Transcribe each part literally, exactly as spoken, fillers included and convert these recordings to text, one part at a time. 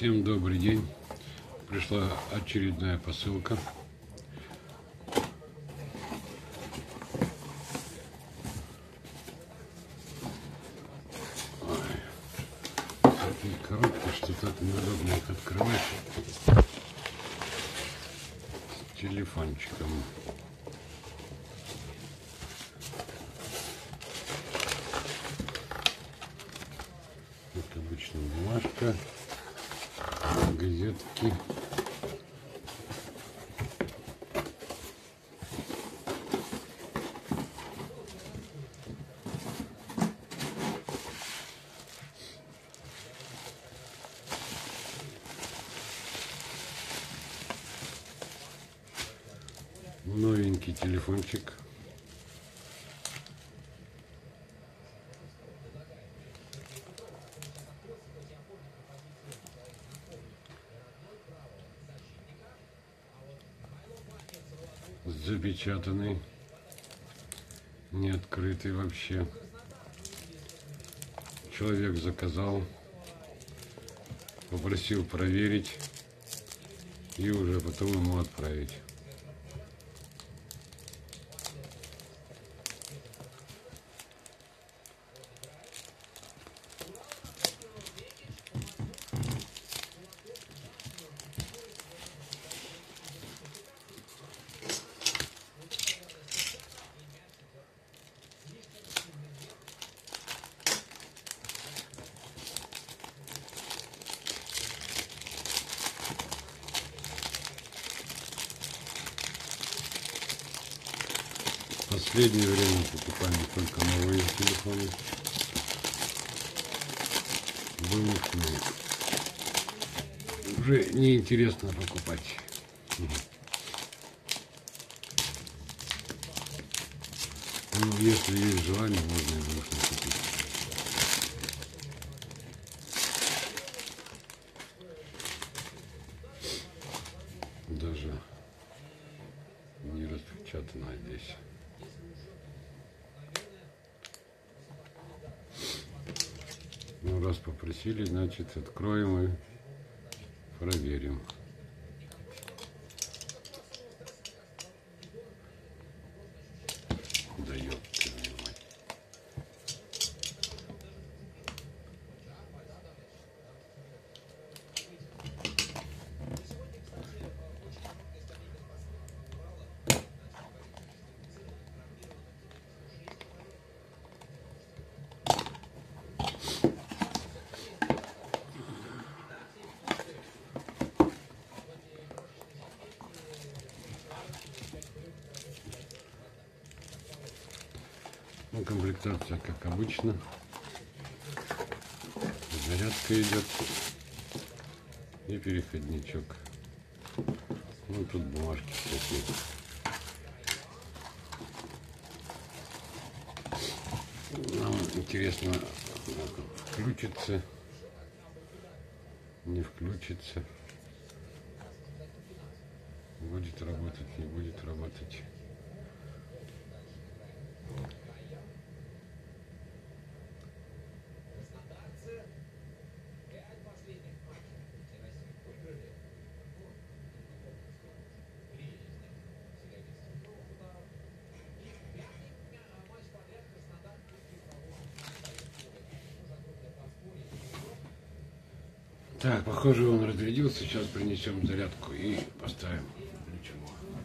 Всем добрый день. Пришла очередная посылка. Ой, такие коробки, что так неудобно их открывать с телефончиком. Это обычная бумажка, газетки. Новенький телефончик. Запечатанный, не открытый вообще. Человек заказал, попросил проверить и уже потом ему отправить. В последнее время покупаем только новые телефоны. Бэушные уже неинтересно покупать. Ну, если есть желание, можно и бэушные купить. Даже не распечатано здесь. Ну, раз попросили, значит, откроем и проверим. Дает понимать. Ну, комплектация как обычно. Зарядка идет и переходничок. Ну, тут бумажки такие. Нам интересно, включится, не включится, будет работать, не будет работать. Так, похоже, он разрядился. Сейчас принесем зарядку и поставим. Ничего.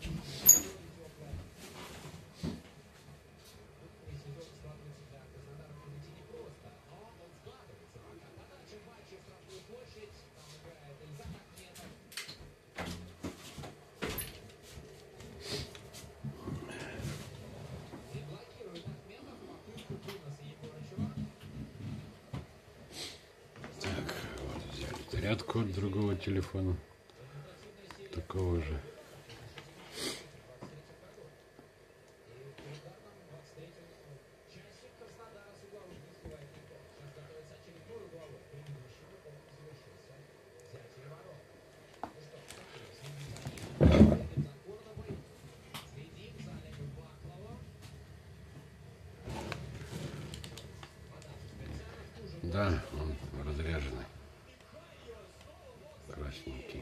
Зарядку от другого телефона, такого же. Да, он разряженный. красненький.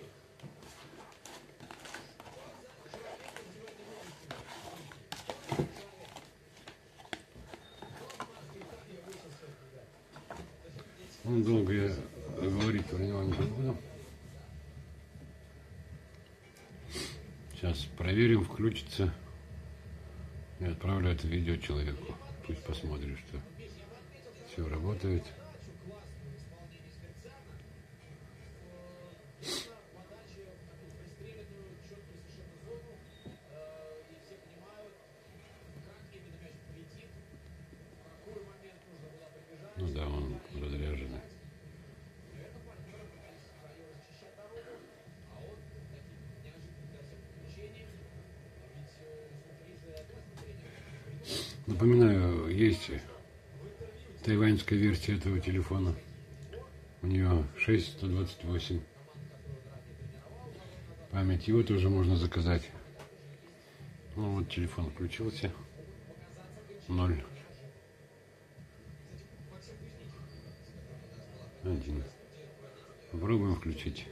Ну, долго я говорить про него не буду. Сейчас проверим, включится. И отправлю это видео человеку. Пусть посмотрит, что все работает. Ну да, он разряженный. Напоминаю, есть тайваньская версия этого телефона. У нее шесть сто двадцать восемь. Память. Его тоже можно заказать. Ну вот телефон включился. Ноль. Один. Попробуем включить.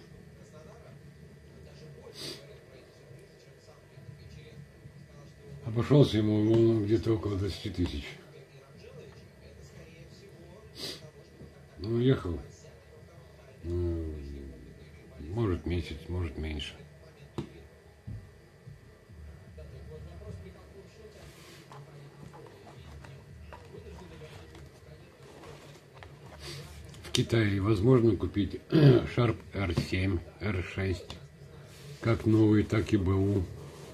Обошелся ему где-то около двадцати тысяч. Ну, ехал. Ну, может месяц, может меньше. В Китае возможно купить Sharp эр семь, эр шесть, как новый, так и БУ.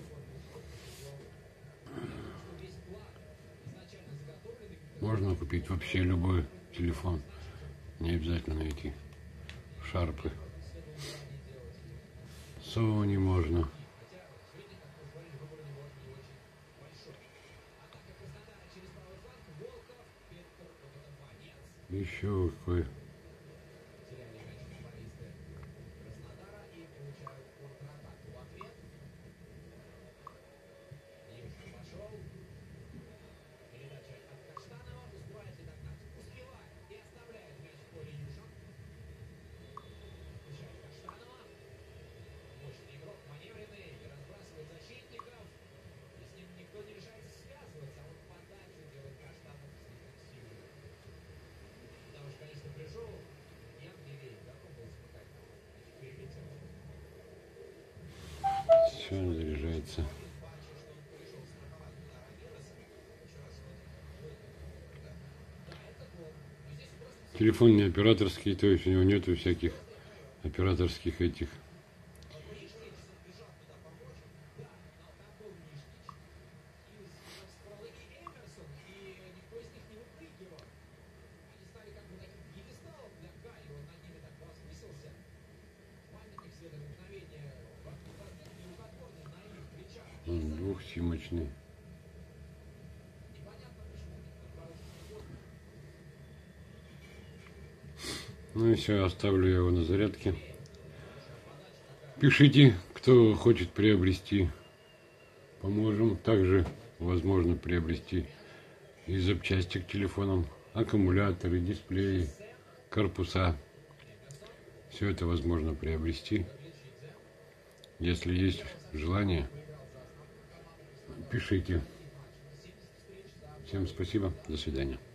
Можно купить вообще любой телефон, не обязательно найти Шарпы. Sony можно. Еще какой. Все заряжается. Телефон не операторский, то есть у него нету всяких операторских этих. Он двухсимочный. Ну и все, оставлю его на зарядке. Пишите, кто хочет приобрести. Поможем. Также возможно приобрести и запчасти к телефонам, аккумуляторы, дисплеи, корпуса. Все это возможно приобрести. Если есть желание, пишите. Всем спасибо. До свидания.